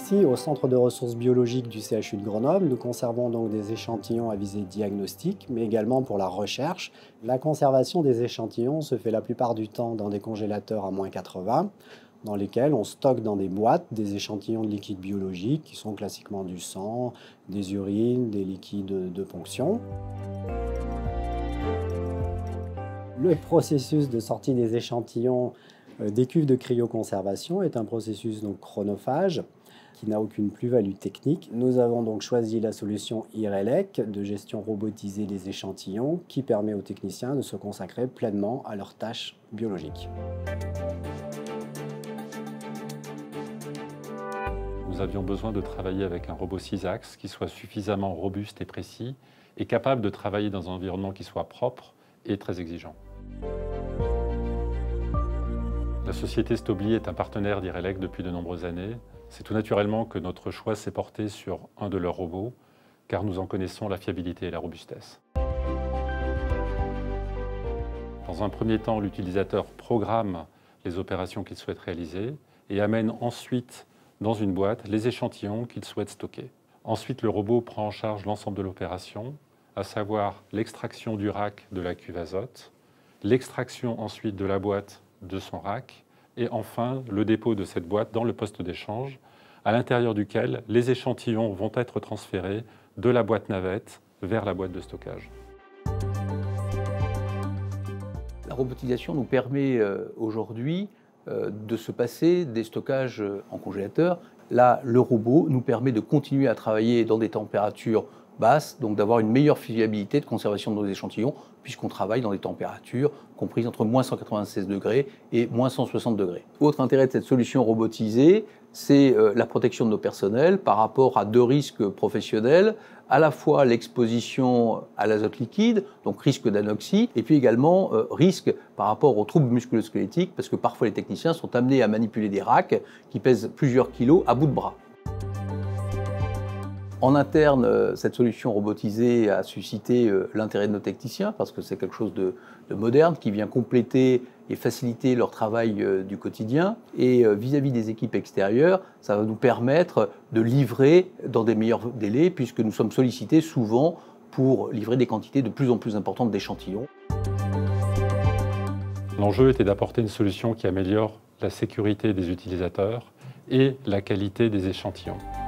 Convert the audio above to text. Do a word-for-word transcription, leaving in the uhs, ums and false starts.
Ici, au Centre de ressources biologiques du C H U de Grenoble, nous conservons donc des échantillons à visée diagnostique, mais également pour la recherche. La conservation des échantillons se fait la plupart du temps dans des congélateurs à moins quatre-vingts, dans lesquels on stocke dans des boîtes des échantillons de liquides biologiques qui sont classiquement du sang, des urines, des liquides de ponction. Le processus de sortie des échantillons des cuves de cryoconservation est un processus donc chronophage qui n'a aucune plus-value technique. Nous avons donc choisi la solution IRELEC de gestion robotisée des échantillons qui permet aux techniciens de se consacrer pleinement à leurs tâches biologiques. Nous avions besoin de travailler avec un robot six axes qui soit suffisamment robuste et précis et capable de travailler dans un environnement qui soit propre et très exigeant. La société Stobli est un partenaire d'IRELEC depuis de nombreuses années. C'est tout naturellement que notre choix s'est porté sur un de leurs robots, car nous en connaissons la fiabilité et la robustesse. Dans un premier temps, l'utilisateur programme les opérations qu'il souhaite réaliser et amène ensuite dans une boîte les échantillons qu'il souhaite stocker. Ensuite, le robot prend en charge l'ensemble de l'opération, à savoir l'extraction du rack de la cuve azote, l'extraction ensuite de la boîte de son rack, et enfin le dépôt de cette boîte dans le poste d'échange, à l'intérieur duquel les échantillons vont être transférés de la boîte navette vers la boîte de stockage. La robotisation nous permet euh, aujourd'hui euh, de se passer des stockages en congélateur. Là, le robot nous permet de continuer à travailler dans des températures basse, donc d'avoir une meilleure fiabilité de conservation de nos échantillons, puisqu'on travaille dans des températures comprises entre moins cent quatre-vingt-seize degrés et moins cent soixante degrés. Autre intérêt de cette solution robotisée, c'est euh, la protection de nos personnels par rapport à deux risques professionnels, à la fois l'exposition à l'azote liquide, donc risque d'anoxie, et puis également euh, risque par rapport aux troubles musculo-squelettiques, parce que parfois les techniciens sont amenés à manipuler des racks qui pèsent plusieurs kilos à bout de bras. En interne, cette solution robotisée a suscité l'intérêt de nos techniciens parce que c'est quelque chose de, de moderne qui vient compléter et faciliter leur travail du quotidien. Et vis-à-vis des équipes extérieures, ça va nous permettre de livrer dans des meilleurs délais puisque nous sommes sollicités souvent pour livrer des quantités de plus en plus importantes d'échantillons. L'enjeu était d'apporter une solution qui améliore la sécurité des utilisateurs et la qualité des échantillons.